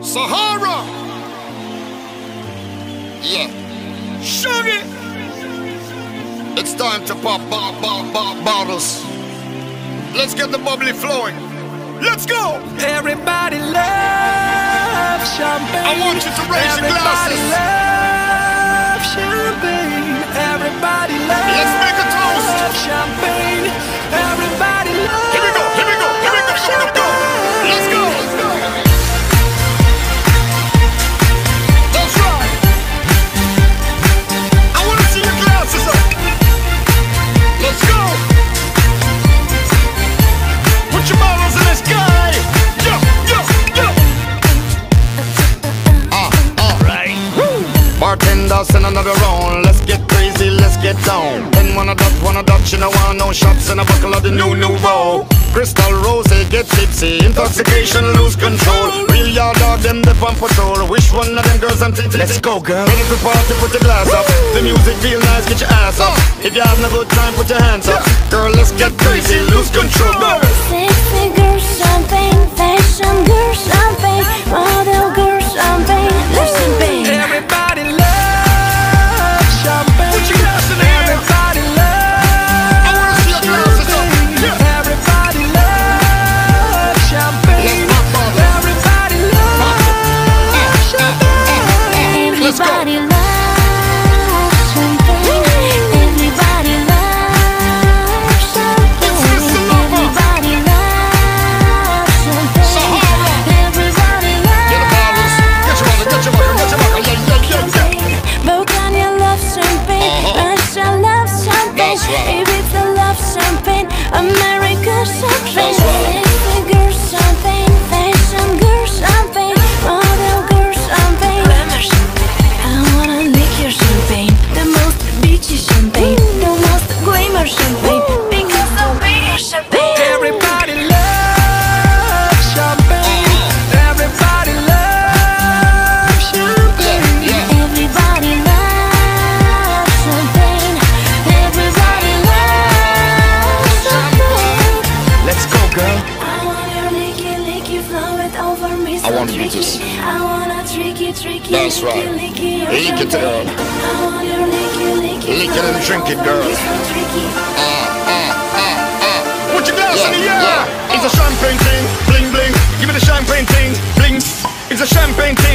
Sahara. Yeah. Sugar. It's time to pop bottles. Let's get the bubbly flowing. Let's go. Everybody loves champagne. I want you to raise your glasses. Everybody loves champagne. Everybody loves Let's make a toast. champagne. Everybody loves. Here we go. Here we go. Here we go. Here we go. Let's go. That's right. I want to see your glasses up. Let's go. Put your bottles in the sky. Yo, yo, yo. Right. Bartender, send another round. Let's get crazy, let's get down. Then wanna dutch, you know, want no shots and a buckle of the new Nouveau. Crystal Rose, get tipsy, intoxication, lose control. Real yard dog, them dip on patrol. Which one of them girls I'm thinking? Let's go, girl. Ready to party, put your glass up. The music feel nice, get your ass up. If you're having a good time, put your hands up. Girl, let's get crazy, lose control. Sexy girl champagne, fashion girl champagne, model girl champagne, love champagne. Everybody loves champagne. Put your glass in the air. Everybody loves. I wanna see your glasses up. Yeah. Everybody loves champagne. Let's pop bottles. Everybody loves champagne. Let's go. Everybody loves champagne. Everybody loves champagne. It's Mr. Lover. Everybody loves champagne. Sahara. Everybody loves Get the bottles. Get your bottle, get your bottle, get your bottle. Yeah, yeah, yeah, yeah. Vulcania loves champagne, Russia loves champagne, That's right. Ibiza loves champagne, America champagne, That's right. sexy girl champagne, fashion girl champagne, model girl champagne, glamour champagne. I wanna lick your champagne, the most beachy champagne, the most glamour champagne, because of your champagne. Everybody loves champagne. Everybody loves champagne. Everybody loves champagne. Everybody loves champagne. Let's go, girl. I want your licky, flow it over me. So I want you to tricky. just- I wanna tricky, That's right. licky, your Lick it, girl. champagne. I want your licky, Lick it and drink it, girl. So tricky. Put your glass in the air. yeah. It's a champagne thing, bling bling. Give me the champagne thing, bling. It's a champagne thing.